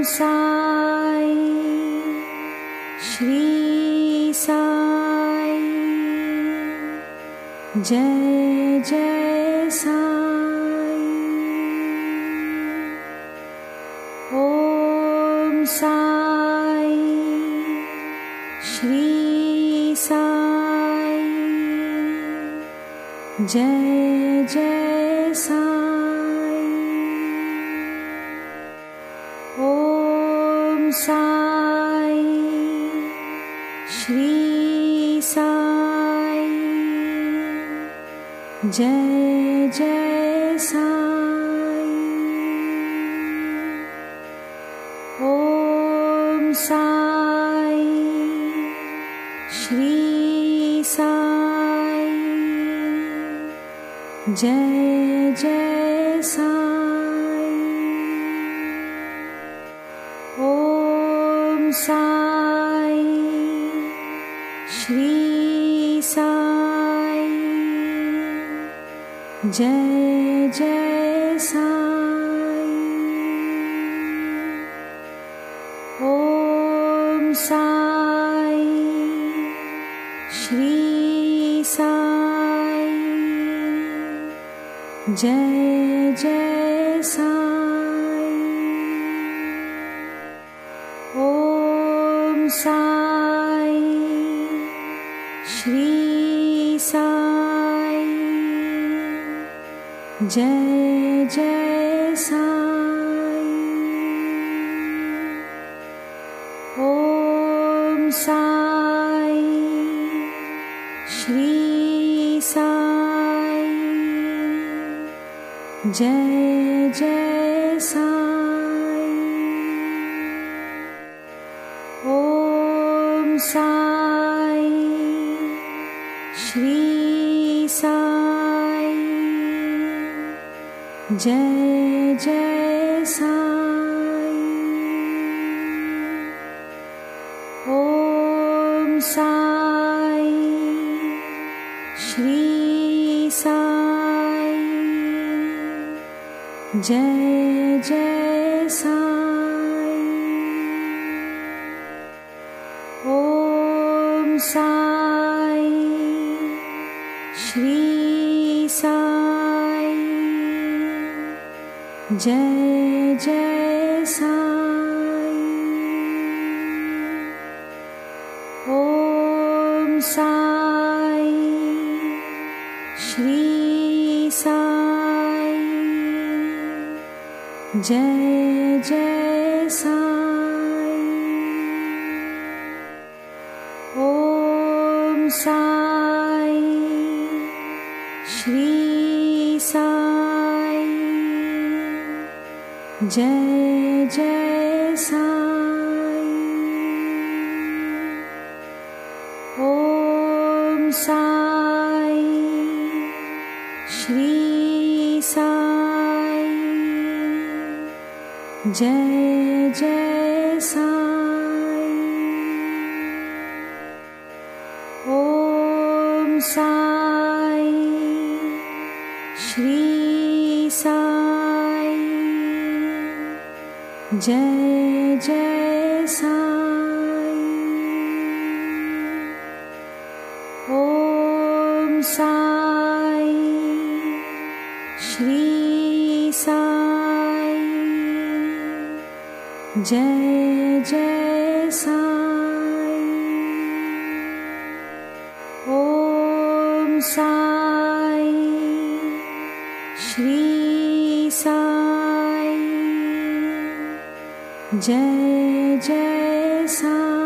Sai Shri Sai. Jai Jai Sai. Om Sai Shri Sai. Jai Jai Sai. Om Sai Shri Sai. Jai Jai Sai. Om Sai Shri Sai. Jai Jai Sai. Om Sai Shri Sai. Jai Jai Sai. Om Sai Shri Sai. Jai Jai Sai. Om Sai Shri Sai. Jai Jai Sai. Om Sai Shri Sai. Jai Jai Sai. Om Sai Shri Sai. Jai Jai Sai. Om Sai Shri Sai. Jai Jai Sai. Om Sai Shri Sai. Jai Jai Sai. Om Sai Shri Sai. Jai Jai Sai. Om Sai Shri Sai. Jai Jai Sai. Om Sai Shri Sai. Jai Jai Sai. Om Sai Shri Sai. Jai Jai Sai. Om Sai Shri Sai. Jai Jai Sai. Om Sai Shri Sai. Jai Jai Sai.